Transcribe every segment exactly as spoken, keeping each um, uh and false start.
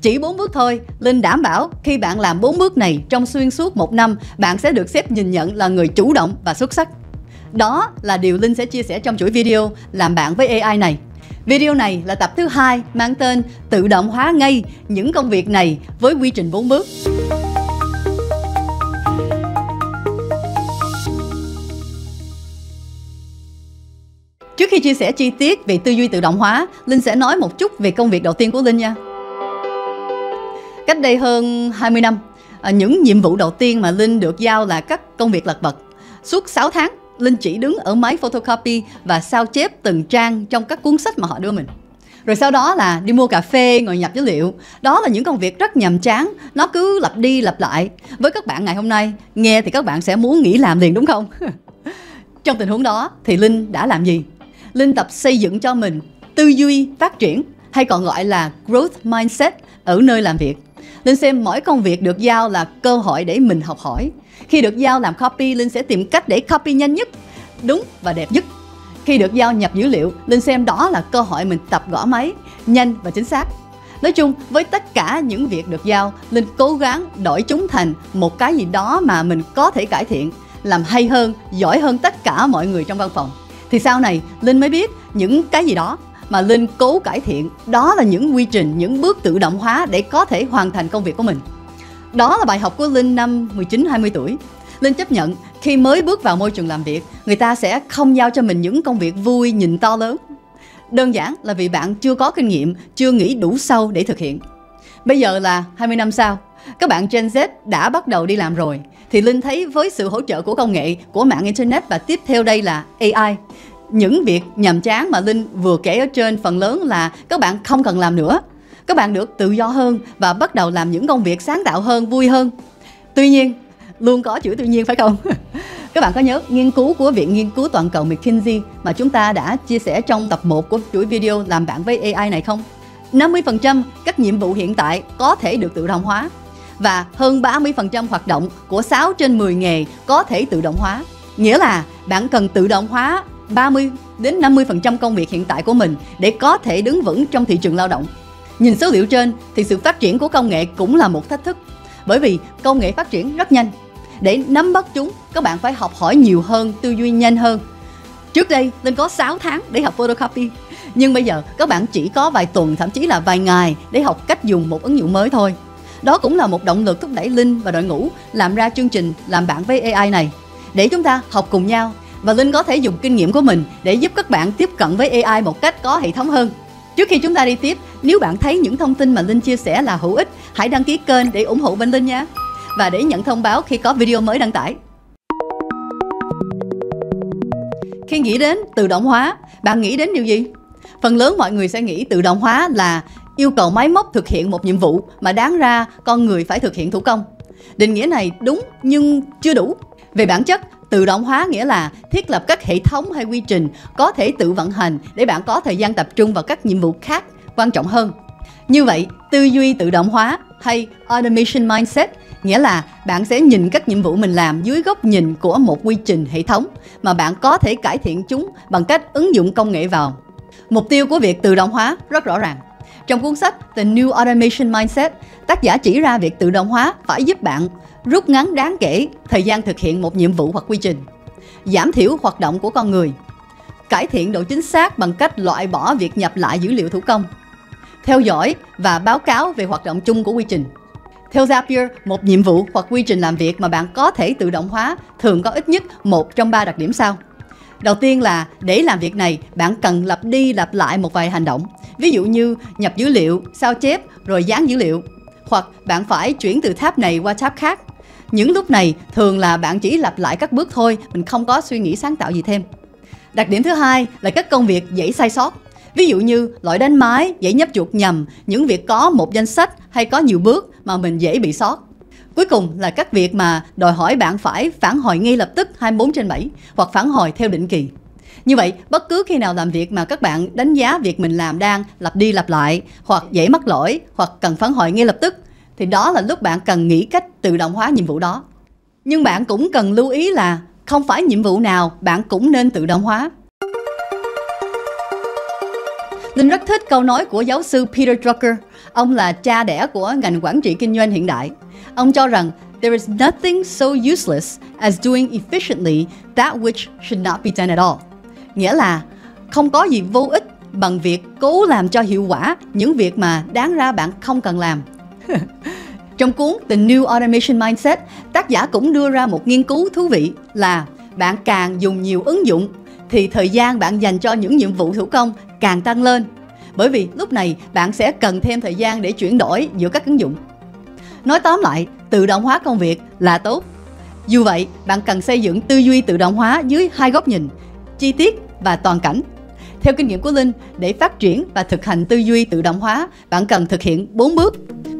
Chỉ bốn bước thôi, Linh đảm bảo khi bạn làm bốn bước này trong xuyên suốt một năm, bạn sẽ được sếp nhìn nhận là người chủ động và xuất sắc. Đó là điều Linh sẽ chia sẻ trong chuỗi video làm bạn với a i này. Video này là tập thứ hai mang tên Tự động hóa ngay những công việc này với quy trình bốn bước. Trước khi chia sẻ chi tiết về tư duy tự động hóa, Linh sẽ nói một chút về công việc đầu tiên của Linh nha. Cách đây hơn hai mươi năm, những nhiệm vụ đầu tiên mà Linh được giao là các công việc lặt vặt. Suốt sáu tháng, Linh chỉ đứng ở máy photocopy và sao chép từng trang trong các cuốn sách mà họ đưa mình. Rồi sau đó là đi mua cà phê, ngồi nhập dữ liệu. Đó là những công việc rất nhàm chán, nó cứ lặp đi lặp lại. Với các bạn ngày hôm nay, nghe thì các bạn sẽ muốn nghỉ làm liền đúng không? Trong tình huống đó thì Linh đã làm gì? Linh tập xây dựng cho mình tư duy phát triển, hay còn gọi là growth mindset ở nơi làm việc. Linh xem mỗi công việc được giao là cơ hội để mình học hỏi. Khi được giao làm copy, Linh sẽ tìm cách để copy nhanh nhất, đúng và đẹp nhất. Khi được giao nhập dữ liệu, Linh xem đó là cơ hội mình tập gõ máy, nhanh và chính xác. Nói chung, với tất cả những việc được giao, Linh cố gắng đổi chúng thành một cái gì đó mà mình có thể cải thiện, làm hay hơn, giỏi hơn tất cả mọi người trong văn phòng. Thì sau này, Linh mới biết những cái gì đó mà Linh cố cải thiện, đó là những quy trình, những bước tự động hóa để có thể hoàn thành công việc của mình. Đó là bài học của Linh năm mười chín hai mươi tuổi. Linh chấp nhận khi mới bước vào môi trường làm việc, người ta sẽ không giao cho mình những công việc vui nhìn to lớn. Đơn giản là vì bạn chưa có kinh nghiệm, chưa nghĩ đủ sâu để thực hiện. Bây giờ là hai mươi năm sau, các bạn Gen Z đã bắt đầu đi làm rồi. Thì Linh thấy với sự hỗ trợ của công nghệ, của mạng Internet và tiếp theo đây là a i, những việc nhàm chán mà Linh vừa kể ở trên phần lớn là các bạn không cần làm nữa. Các bạn được tự do hơn và bắt đầu làm những công việc sáng tạo hơn, vui hơn. Tuy nhiên, luôn có chữ tuy nhiên phải không? Các bạn có nhớ nghiên cứu của Viện Nghiên cứu Toàn cầu McKinsey mà chúng ta đã chia sẻ trong tập một của chuỗi video làm bạn với a i này không? năm mươi phần trăm các nhiệm vụ hiện tại có thể được tự động hóa và hơn ba mươi phần trăm hoạt động của sáu trên mười nghề có thể tự động hóa. Nghĩa là bạn cần tự động hóa ba mươi đến năm mươi phần trăm công việc hiện tại của mình để có thể đứng vững trong thị trường lao động. Nhìn số liệu trên thì sự phát triển của công nghệ cũng là một thách thức, bởi vì công nghệ phát triển rất nhanh. Để nắm bắt chúng, các bạn phải học hỏi nhiều hơn, tư duy nhanh hơn. Trước đây, Linh có sáu tháng để học photocopy, nhưng bây giờ các bạn chỉ có vài tuần, thậm chí là vài ngày để học cách dùng một ứng dụng mới thôi. Đó cũng là một động lực thúc đẩy Linh và đội ngũ làm ra chương trình làm bạn với a i này, để chúng ta học cùng nhau và Linh có thể dùng kinh nghiệm của mình để giúp các bạn tiếp cận với a i một cách có hệ thống hơn. Trước khi chúng ta đi tiếp, nếu bạn thấy những thông tin mà Linh chia sẻ là hữu ích, hãy đăng ký kênh để ủng hộ bên Linh nha, và để nhận thông báo khi có video mới đăng tải. Khi nghĩ đến tự động hóa, bạn nghĩ đến điều gì? Phần lớn mọi người sẽ nghĩ tự động hóa là yêu cầu máy móc thực hiện một nhiệm vụ mà đáng ra con người phải thực hiện thủ công. Định nghĩa này đúng nhưng chưa đủ. Về bản chất, tự động hóa nghĩa là thiết lập các hệ thống hay quy trình có thể tự vận hành để bạn có thời gian tập trung vào các nhiệm vụ khác quan trọng hơn. Như vậy, tư duy tự động hóa hay automation mindset nghĩa là bạn sẽ nhìn các nhiệm vụ mình làm dưới góc nhìn của một quy trình hệ thống mà bạn có thể cải thiện chúng bằng cách ứng dụng công nghệ vào. Mục tiêu của việc tự động hóa rất rõ ràng. Trong cuốn sách The New Automation Mindset, tác giả chỉ ra việc tự động hóa phải giúp bạn rút ngắn đáng kể thời gian thực hiện một nhiệm vụ hoặc quy trình, giảm thiểu hoạt động của con người, cải thiện độ chính xác bằng cách loại bỏ việc nhập lại dữ liệu thủ công, theo dõi và báo cáo về hoạt động chung của quy trình. Theo Zapier, một nhiệm vụ hoặc quy trình làm việc mà bạn có thể tự động hóa thường có ít nhất một trong ba đặc điểm sau. Đầu tiên là để làm việc này, bạn cần lặp đi lặp lại một vài hành động. Ví dụ như nhập dữ liệu, sao chép, rồi dán dữ liệu. Hoặc bạn phải chuyển từ tab này qua tab khác. Những lúc này thường là bạn chỉ lặp lại các bước thôi, mình không có suy nghĩ sáng tạo gì thêm. Đặc điểm thứ hai là các công việc dễ sai sót. Ví dụ như lỗi đánh máy, dễ nhấp chuột nhầm, những việc có một danh sách hay có nhiều bước mà mình dễ bị sót. Cuối cùng là các việc mà đòi hỏi bạn phải phản hồi ngay lập tức hai mươi bốn trên bảy hoặc phản hồi theo định kỳ. Như vậy, bất cứ khi nào làm việc mà các bạn đánh giá việc mình làm đang lặp đi lặp lại hoặc dễ mắc lỗi hoặc cần phản hồi ngay lập tức thì đó là lúc bạn cần nghĩ cách tự động hóa nhiệm vụ đó. Nhưng bạn cũng cần lưu ý là không phải nhiệm vụ nào bạn cũng nên tự động hóa. Linh rất thích câu nói của giáo sư Peter Drucker. Ông là cha đẻ của ngành quản trị kinh doanh hiện đại. Ông cho rằng there is nothing so useless as doing efficiently that which should not be done at all. Nghĩa là không có gì vô ích bằng việc cố làm cho hiệu quả những việc mà đáng ra bạn không cần làm. Trong cuốn The New Automation Mindset, tác giả cũng đưa ra một nghiên cứu thú vị là bạn càng dùng nhiều ứng dụng thì thời gian bạn dành cho những nhiệm vụ thủ công càng tăng lên. Bởi vì lúc này bạn sẽ cần thêm thời gian để chuyển đổi giữa các ứng dụng. Nói tóm lại, tự động hóa công việc là tốt. Dù vậy, bạn cần xây dựng tư duy tự động hóa dưới hai góc nhìn, chi tiết và toàn cảnh. Theo kinh nghiệm của Linh, để phát triển và thực hành tư duy tự động hóa, bạn cần thực hiện bốn bước.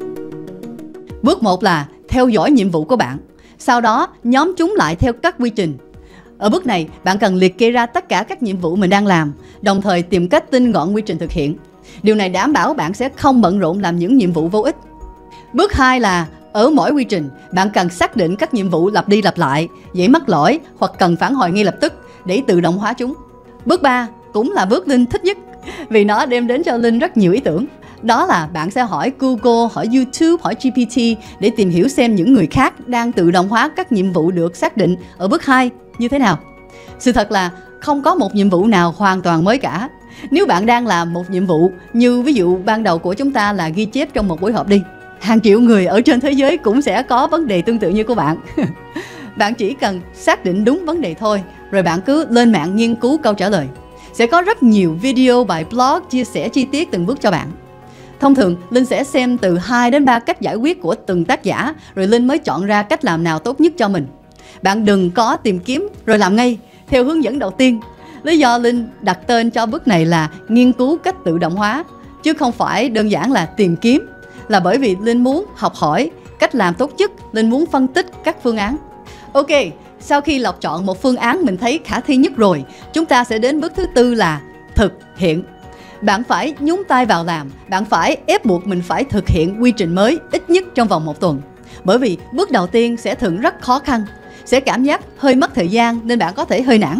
Bước một là theo dõi nhiệm vụ của bạn. Sau đó, nhóm chúng lại theo các quy trình. Ở bước này, bạn cần liệt kê ra tất cả các nhiệm vụ mình đang làm, đồng thời tìm cách tinh gọn quy trình thực hiện. Điều này đảm bảo bạn sẽ không bận rộn làm những nhiệm vụ vô ích. Bước hai là ở mỗi quy trình, bạn cần xác định các nhiệm vụ lặp đi lặp lại, dễ mắc lỗi hoặc cần phản hồi ngay lập tức để tự động hóa chúng. Bước ba cũng là bước Linh thích nhất vì nó đem đến cho Linh rất nhiều ý tưởng. Đó là bạn sẽ hỏi Google, hỏi YouTube, hỏi G P T để tìm hiểu xem những người khác đang tự động hóa các nhiệm vụ được xác định ở bước hai như thế nào. Sự thật là không có một nhiệm vụ nào hoàn toàn mới cả. Nếu bạn đang làm một nhiệm vụ như ví dụ ban đầu của chúng ta là ghi chép trong một buổi họp đi, hàng triệu người ở trên thế giới cũng sẽ có vấn đề tương tự như của bạn. Bạn chỉ cần xác định đúng vấn đề thôi, rồi bạn cứ lên mạng nghiên cứu câu trả lời. Sẽ có rất nhiều video, bài blog chia sẻ chi tiết từng bước cho bạn. Thông thường, Linh sẽ xem từ hai đến ba cách giải quyết của từng tác giả, rồi Linh mới chọn ra cách làm nào tốt nhất cho mình. Bạn đừng có tìm kiếm rồi làm ngay theo hướng dẫn đầu tiên. Lý do Linh đặt tên cho bước này là nghiên cứu cách tự động hóa, chứ không phải đơn giản là tìm kiếm. Là bởi vì Linh muốn học hỏi cách làm tốt nhất, Linh muốn phân tích các phương án. Ok, sau khi lọc chọn một phương án mình thấy khả thi nhất rồi, chúng ta sẽ đến bước thứ tư là thực hiện. Bạn phải nhúng tay vào làm, bạn phải ép buộc mình phải thực hiện quy trình mới ít nhất trong vòng một tuần. Bởi vì bước đầu tiên sẽ thường rất khó khăn, sẽ cảm giác hơi mất thời gian nên bạn có thể hơi nản.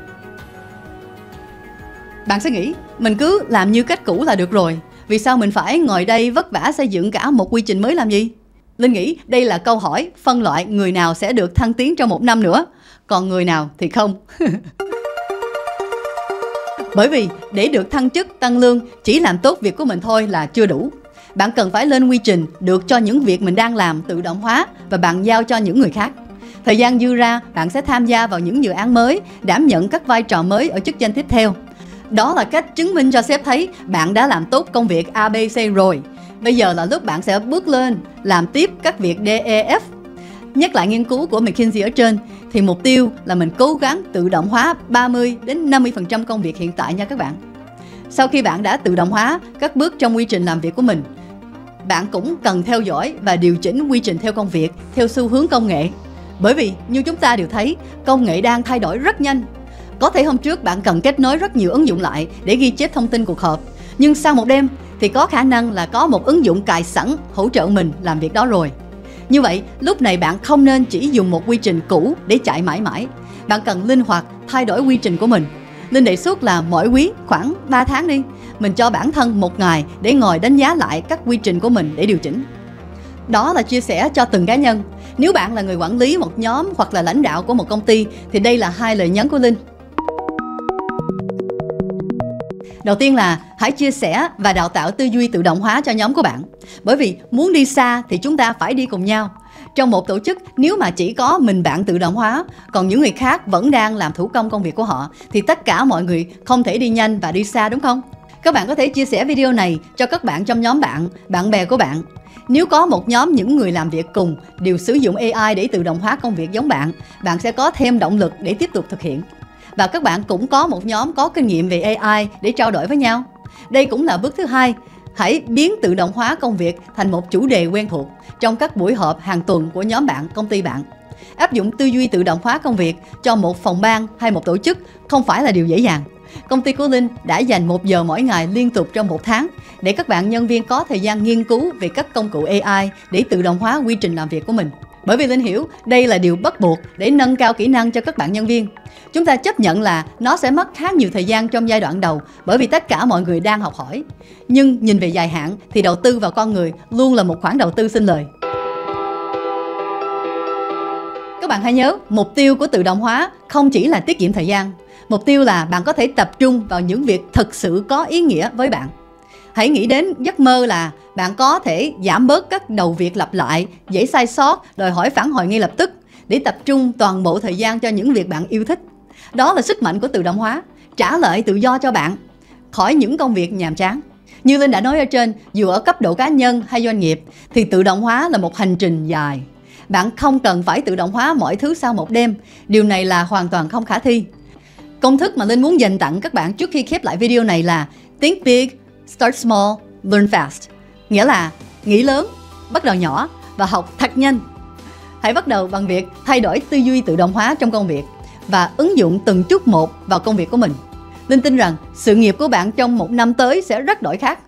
Bạn sẽ nghĩ mình cứ làm như cách cũ là được rồi, vì sao mình phải ngồi đây vất vả xây dựng cả một quy trình mới làm gì? Linh nghĩ đây là câu hỏi phân loại người nào sẽ được thăng tiến trong một năm nữa, còn người nào thì không. Bởi vì để được thăng chức, tăng lương, chỉ làm tốt việc của mình thôi là chưa đủ. Bạn cần phải lên quy trình được cho những việc mình đang làm tự động hóa và bạn giao cho những người khác. Thời gian dư ra, bạn sẽ tham gia vào những dự án mới, đảm nhận các vai trò mới ở chức danh tiếp theo. Đó là cách chứng minh cho sếp thấy bạn đã làm tốt công việc A B C rồi. Bây giờ là lúc bạn sẽ bước lên, làm tiếp các việc D E F. Nhắc lại nghiên cứu của McKinsey ở trên, thì mục tiêu là mình cố gắng tự động hóa ba mươi đến năm mươi phần trăm công việc hiện tại nha các bạn. Sau khi bạn đã tự động hóa các bước trong quy trình làm việc của mình, bạn cũng cần theo dõi và điều chỉnh quy trình theo công việc, theo xu hướng công nghệ. Bởi vì như chúng ta đều thấy, công nghệ đang thay đổi rất nhanh. Có thể hôm trước bạn cần kết nối rất nhiều ứng dụng lại để ghi chép thông tin cuộc họp, nhưng sau một đêm thì có khả năng là có một ứng dụng cài sẵn hỗ trợ mình làm việc đó rồi. Như vậy, lúc này bạn không nên chỉ dùng một quy trình cũ để chạy mãi mãi. Bạn cần linh hoạt thay đổi quy trình của mình. Linh đề xuất là mỗi quý khoảng ba tháng đi, mình cho bản thân một ngày để ngồi đánh giá lại các quy trình của mình để điều chỉnh. Đó là chia sẻ cho từng cá nhân. Nếu bạn là người quản lý một nhóm hoặc là lãnh đạo của một công ty thì đây là hai lời nhắn của Linh. Đầu tiên là hãy chia sẻ và đào tạo tư duy tự động hóa cho nhóm của bạn. Bởi vì muốn đi xa thì chúng ta phải đi cùng nhau. Trong một tổ chức, nếu mà chỉ có mình bạn tự động hóa, còn những người khác vẫn đang làm thủ công công việc của họ, thì tất cả mọi người không thể đi nhanh và đi xa, đúng không? Các bạn có thể chia sẻ video này cho các bạn trong nhóm bạn, bạn bè của bạn. Nếu có một nhóm những người làm việc cùng đều sử dụng A I để tự động hóa công việc giống bạn, bạn sẽ có thêm động lực để tiếp tục thực hiện. Và các bạn cũng có một nhóm có kinh nghiệm về A I để trao đổi với nhau. Đây cũng là bước thứ hai. Hãy biến tự động hóa công việc thành một chủ đề quen thuộc trong các buổi họp hàng tuần của nhóm bạn, công ty bạn. Áp dụng tư duy tự động hóa công việc cho một phòng ban hay một tổ chức không phải là điều dễ dàng. Công ty của Linh đã dành một giờ mỗi ngày liên tục trong một tháng để các bạn nhân viên có thời gian nghiên cứu về các công cụ A I để tự động hóa quy trình làm việc của mình. Bởi vì Linh hiểu đây là điều bắt buộc để nâng cao kỹ năng cho các bạn nhân viên. Chúng ta chấp nhận là nó sẽ mất khá nhiều thời gian trong giai đoạn đầu bởi vì tất cả mọi người đang học hỏi. Nhưng nhìn về dài hạn thì đầu tư vào con người luôn là một khoản đầu tư sinh lời. Các bạn hãy nhớ, mục tiêu của tự động hóa không chỉ là tiết kiệm thời gian. Mục tiêu là bạn có thể tập trung vào những việc thực sự có ý nghĩa với bạn. Hãy nghĩ đến giấc mơ là bạn có thể giảm bớt các đầu việc lặp lại, dễ sai sót, đòi hỏi phản hồi ngay lập tức để tập trung toàn bộ thời gian cho những việc bạn yêu thích. Đó là sức mạnh của tự động hóa, trả lại tự do cho bạn khỏi những công việc nhàm chán. Như Linh đã nói ở trên, dù ở cấp độ cá nhân hay doanh nghiệp thì tự động hóa là một hành trình dài. Bạn không cần phải tự động hóa mọi thứ sau một đêm. Điều này là hoàn toàn không khả thi. Công thức mà Linh muốn dành tặng các bạn trước khi khép lại video này là Think big, start small, learn fast. Nghĩa là nghĩ lớn, bắt đầu nhỏ và học thật nhanh. Hãy bắt đầu bằng việc thay đổi tư duy tự động hóa trong công việc và ứng dụng từng chút một vào công việc của mình. Linh tin rằng sự nghiệp của bạn trong một năm tới sẽ rất đổi khác.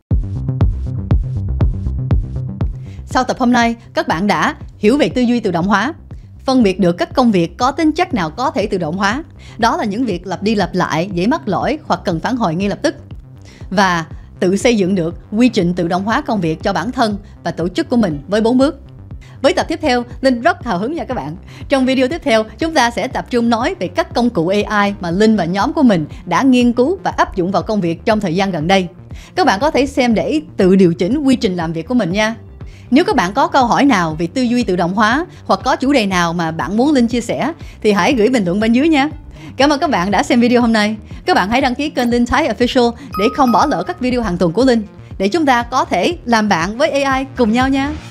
Sau tập hôm nay, các bạn đã hiểu về tư duy tự động hóa, phân biệt được các công việc có tính chất nào có thể tự động hóa. Đó là những việc lặp đi lặp lại, dễ mắc lỗi hoặc cần phản hồi ngay lập tức. Và tự xây dựng được quy trình tự động hóa công việc cho bản thân và tổ chức của mình với bốn bước. Với tập tiếp theo, Linh rất hào hứng nha các bạn. Trong video tiếp theo, chúng ta sẽ tập trung nói về các công cụ a i mà Linh và nhóm của mình đã nghiên cứu và áp dụng vào công việc trong thời gian gần đây. Các bạn có thể xem để tự điều chỉnh quy trình làm việc của mình nha. Nếu các bạn có câu hỏi nào về tư duy tự động hóa hoặc có chủ đề nào mà bạn muốn Linh chia sẻ thì hãy gửi bình luận bên dưới nha. Cảm ơn các bạn đã xem video hôm nay. Các bạn hãy đăng ký kênh Linh Thái Official để không bỏ lỡ các video hàng tuần của Linh, để chúng ta có thể làm bạn với a i cùng nhau nha.